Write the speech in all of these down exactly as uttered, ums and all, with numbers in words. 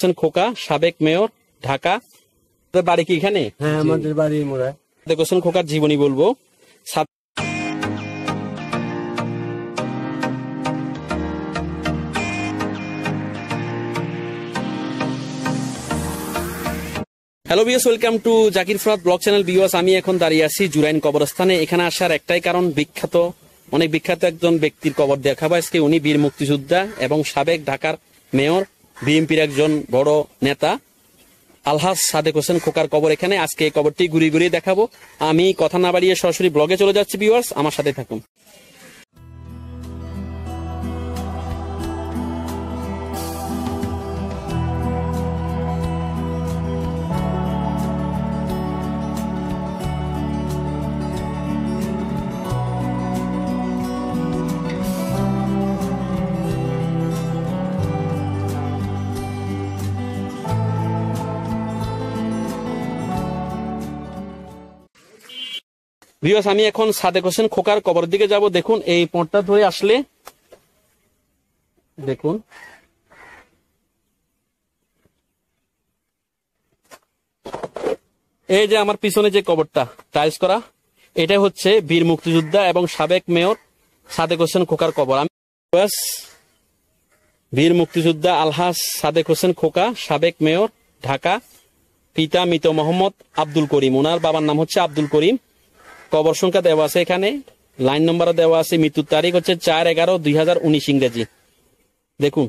খোকা, সাবেক মেয়র, ঢাকা। বাড়ি কি এখানে? হ্যাঁ, আমাদের বাড়ি মোড়ায়। সাদেক হোসেন খোকার জীবনী বলবো। Hello viewers, welcome to Zakir Farad blog channel. Viewers, আমি এখন দাঁড়িয়ে আছি জুরাইন কবরস্থানে। এখানে আসার একটাই কারণ, বিখ্যাত অনেক বিখ্যাত একজন ব্যক্তির কবর দেখাবো আজকে। উনি বীর মুক্তিযোদ্ধা এবং সাবেক ঢাকার মেয়র, বিএনপির একজন বড় নেতা আলহাজ সাদেক হোসেন খোকার কবর এখানে। আজকে এই কবরটি ঘুরিয়ে ঘুরিয়ে দেখাবো। আমি কথা না বাড়িয়ে সরাসরি ব্লগে চলে যাচ্ছি। ভিউয়ার্স, আমার সাথে থাকুন। ভিউয়ার্স, আমি এখন সাদেক হোসেন খোকার কবর দিকে যাব। দেখুন, এই পথটা ধরে আসলে দেখুন এই যে আমার পিছনে যে কবরটা টাইলস করা, এটা হচ্ছে বীর মুক্তিযোদ্ধা এবং সাবেক মেয়র সাদেক হোসেন খোকার কবর। আমি বীর মুক্তিযোদ্ধা আলহাজ সাদেক হোসেন খোকা, সাবেক মেয়র, ঢাকা। পিতা মৃত মোহাম্মদ আব্দুল করিম, ওনার বাবার নাম হচ্ছে আব্দুল করিম। কবর সংখ্যা দেওয়া আছে এখানে, লাইন নম্বর দেওয়া আছে। মৃত্যুর তারিখ হচ্ছে চার এগারো দুই হাজার উনিশ ইংরেজি। দেখুন,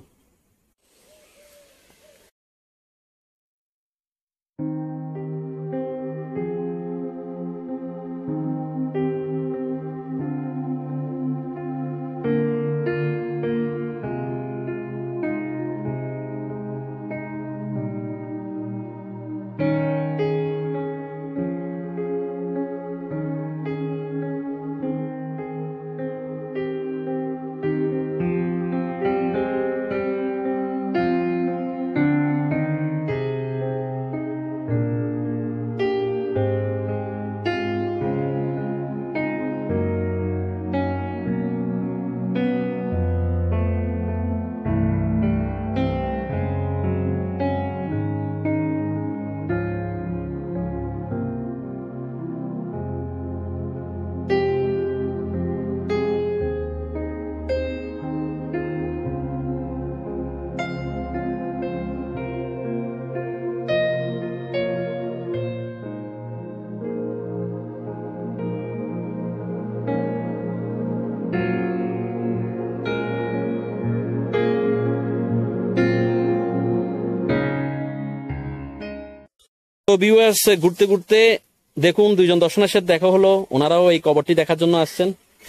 তো ভিউয়ার্স, ঘুরতে ঘুরতে দেখুন দুইজন দর্শনের সাথে দেখা হলো। ওনারাও এই কবরটি দেখার জন্য আসছেন।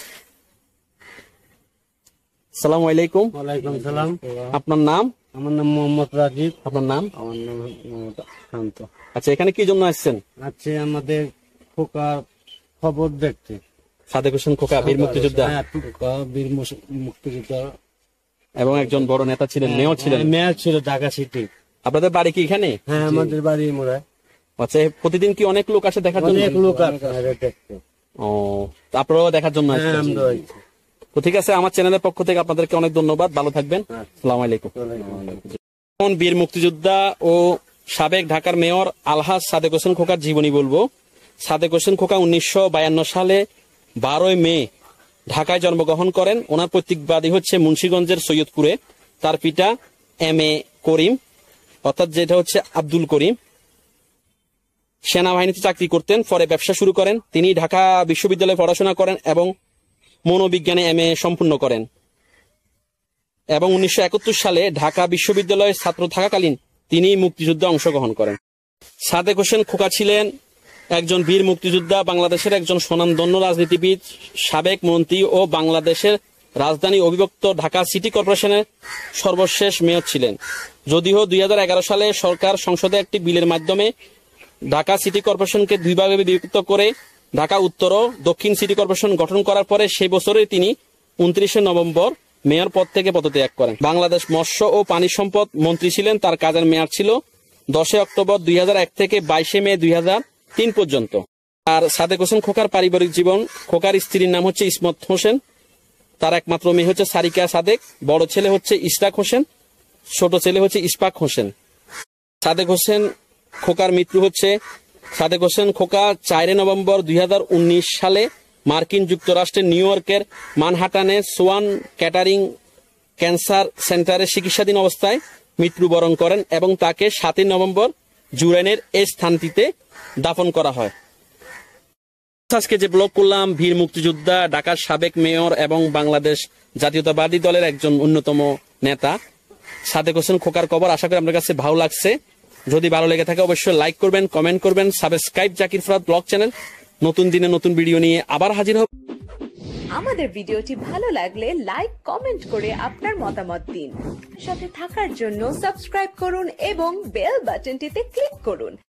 আসসালামু আলাইকুম। ওয়ালাইকুম সালাম। আপনার নাম? আমার নাম মোহাম্মদ রাজীব। আপনার নাম? আমার নাম মোহাম্মদ শান্ত। আচ্ছা, এখানে কি জন্য আসছেন? আছে আমাদের খোকার খবর দেখতে। সাদেক হোসেন খোকা বীর মুক্তিযোদ্ধা, হ্যাঁ, খোকা বীর মুস- মুক্তিযোদ্ধা এবং একজন বড় নেতা ছিলেন, মেয়র ছিলেন। হ্যাঁ, মেয়র ছিল ঢাকা সিটি। আপনাদের বাড়ি কি এখানে? হ্যাঁ, আমাদের বাড়ি মোড়ায়। আচ্ছা, প্রতিদিন কি অনেক লোক আসে দেখার জন্য? অনেক লোক আসে দেখতে। ও, তো আপনারাও দেখার জন্য হ্যাঁ, আসছেন? আমরা আছি। তো ঠিক আছে, আমার চ্যানেলের পক্ষ থেকে আপনাদেরকে অনেক ধন্যবাদ। ভালো থাকবেন। আসসালামু আলাইকুম। এখন বীর মুক্তিযোদ্ধা ও সাবেক ঢাকার মেয়র আলহাজ সাদেক হোসেন খোকার জীবনী বলবো। সাদেক হোসেন খোকা উনিশশো বায়ান্ন সালে বারোই মে ঢাকায় জন্মগ্রহণ করেন। ওনার পৈতৃক বাড়ি হচ্ছে মুন্সিগঞ্জের সৈয়দপুরে। তার পিতা এম এ করিম, অর্থাৎ যেটা হচ্ছে আব্দুল করিম, সেনাবাহিনীতে চাকরি করতেন। পরে ব্যবসা শুরু করেন। তিনি ঢাকা বিশ্ববিদ্যালয়ে পড়াশোনা করেন এবং মনোবিজ্ঞানে এম এ সম্পূর্ণ করেন। এবং উনিশশো একাত্তর সালে ঢাকা বিশ্ববিদ্যালয়ের ছাত্র থাকাকালীন তিনি মুক্তিযুদ্ধে অংশগ্রহণ করেন। সাদেক হোসেন খোকা ছিলেন একজন বীর মুক্তিযোদ্ধা, বাংলাদেশের একজন স্বনামধন্য রাজনীতিবিদ, সাবেক মন্ত্রী ও বাংলাদেশের রাজধানী অবিভক্ত ঢাকা সিটি কর্পোরেশনের সর্বশেষ মেয়র ছিলেন। যদিও দুই হাজার এগারো সালে সরকার সংসদে একটি বিলের মাধ্যমে ঢাকা সিটি কর্পোরেশনকে দুই ভাগে বিভক্ত করে ঢাকা উত্তর ও দক্ষিণ সিটি কর্পোরেশন গঠন করার পরে সেই বছরে তিনি উনত্রিশে নভেম্বর মেয়র পদ থেকে পদত্যাগ করেন। বাংলাদেশ মৎস্য ও পানি সম্পদ মন্ত্রী ছিলেন। তার কাজের মেয়াদ ছিল দশই অক্টোবর দুই হাজার এক থেকে বাইশে মে দুই হাজার তিন পর্যন্ত। আর সাদেক হোসেন খোকার পারিবারিক জীবন, খোকার স্ত্রীর নাম হচ্ছে ইসমত হোসেন, তার একমাত্র মেয়ে হচ্ছে সারিকা সাদেক, বড় ছেলে হচ্ছে ইশরাক হোসেন, ছোট ছেলে হচ্ছে ইশফাক হোসেন। সাদেক হোসেন খোকার মৃত্যু হচ্ছে সাদেক হোসেন খোকা চার নভেম্বর দুই হাজার উনিশ সালে মার্কিন যুক্তরাষ্ট্রের নিউ ইয়র্কের মানহাটানে সোয়ান ক্যাটারিং ক্যান্সার সেন্টারে চিকিৎসাধীন অবস্থায় মৃত্যুবরণ করেন এবং তাকে সাতই নভেম্বর জুরাইনের এই স্থানটিতে দাফন করা হয়। আজকে যে ব্লগ করলাম বীর মুক্তিযোদ্ধা, ঢাকার সাবেক মেয়র এবং বাংলাদেশ জাতীয়তাবাদী দলের একজন অন্যতম নেতা সাদেক হোসেন খোকার কবর, আশা করি আপনার কাছে ভালো লাগছে। যদি ভালো লেগে থাকে অবশ্যই লাইক করবেন, কমেন্ট করবেন, subscribe Zakir Farad blog channel. নতুন দিনে নতুন ভিডিও নিয়ে আবার হাজির হব। আমাদের ভিডিওটি ভালো লাগলে লাইক কমেন্ট করে আপনার মতামত দিন। সাথে থাকার জন্য সাবস্ক্রাইব করুন এবং বেল বাটনটিতে ক্লিক করুন।